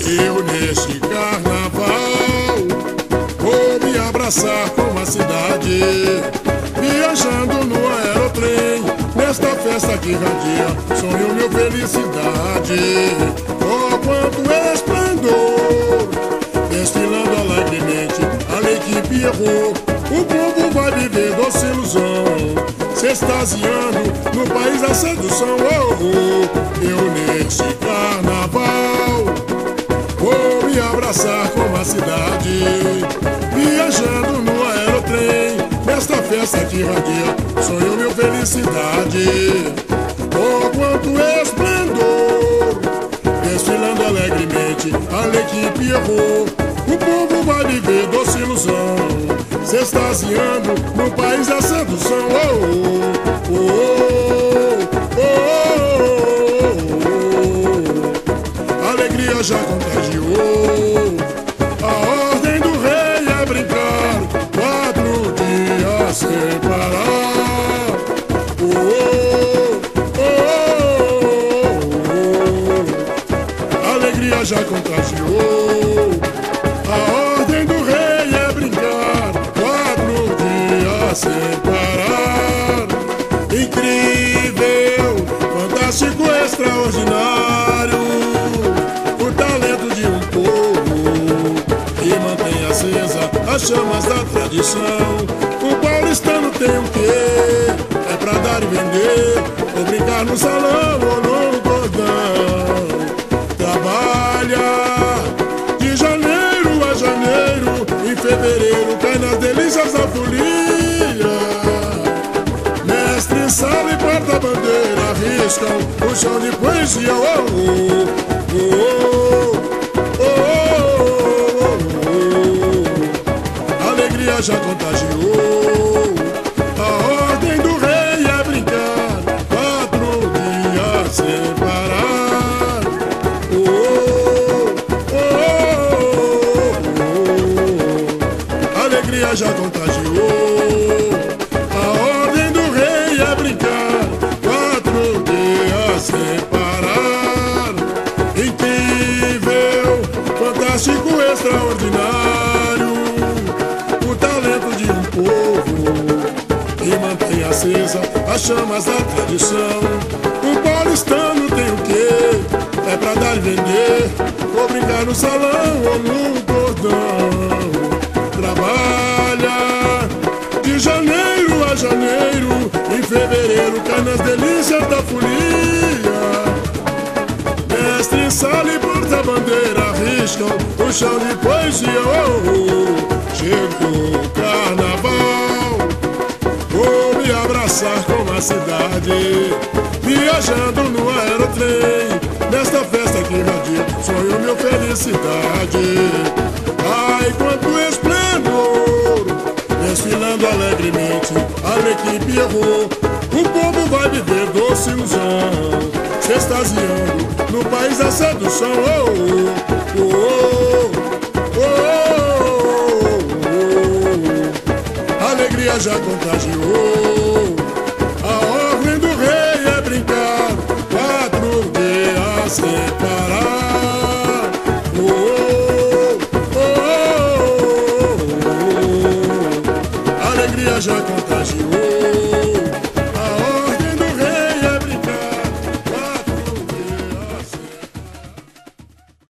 Eu neste carnaval vou me abraçar com a cidade, viajando no aerotrem, nesta festa que radia, sonho meu felicidade. Oh, quanto esplendor, desfilando alegremente, a equipe errou, o povo vai viver doce ilusão, se extasiando no país da sedução. Oh, oh, eu neste carnaval vou me abraçar com a cidade, viajando no aerotrem, nesta festa que radia, sonho meu felicidade. Oh, quanto esplendor, desfilando alegremente, a equipe errou, o povo vai viver doce ilusão, se extasiando no país da sedução. Oh, oh, oh, oh, oh, oh. Alegria já contagiou, a ordem do rei é brincar 4 dias sem parar. Oh, oh, oh, oh. Alegria já contagiou, a ordem do rei é brincar 4 dias sem parar. Incrível, fantástico, extraordinário, o talento de um povo que mantém acesa as chamas da tradição. O paulistano tem o quê? É pra dar e vender, ou brincar no salão ou no cordão. Trabalha de janeiro a janeiro, em fevereiro cai nas delícias da folia. Mestre, sala e porta-bandeira arriscam o chão de poesia. Oh, oh, oh, oh, oh, oh. Alegria já contagiou, a ordem do rei é brincar 4 dias sem parar. Oh, oh, oh, oh. Alegria já contagiou, a ordem do rei é brincar 4 dias sem parar. Incrível, fantástico, extraordinário, o talento de um povo que mantém acesa as chamas da tradição. O paulistano tem o quê? É pra dar e vender, ou brincar no salão ou no cordão. Trabalha de janeiro a janeiro, em fevereiro cai nas delícias da folia. Mestre, sala e porta-bandeira arriscam o chão de poesia. Oh, oh, chegou o carnaval, vou me abraçar com a cidade, viajando no aerotrem, nesta festa que radia, sonho meu felicidade. Ai, quanto esplendor, desfilando alegremente, a equipe errou, o povo vai viver doce ilusão, se extasiando no país da sedução. Oh, oh, oh, oh, oh, oh. Alegria já contagiou, a ordem do rei é brincar 4 dias sem parar.